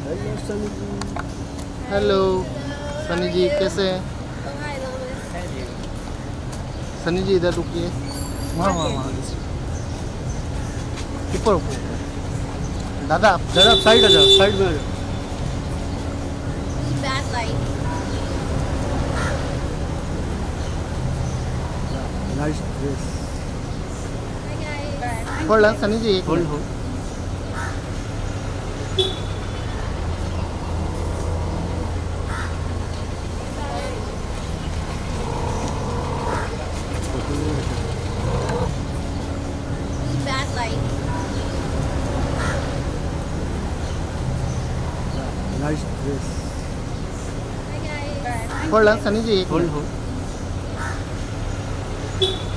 Hello Sunny ji. Hello Sunny ji, कैसे हैं? सनी जी इधर रुकिए। वहाँ वहाँ वहाँ ऊपर ऊपर। दादा आप जरा साइड आ जाओ, साइड में आ जाओ। Bad light. Nice dress. Hi guys. Hold on Sunny ji, एक hold minute. Hold. Bad light. Nice dress. Hi guys. Hold on Sunny ji, एक होल्ड मिनट। होल्ड।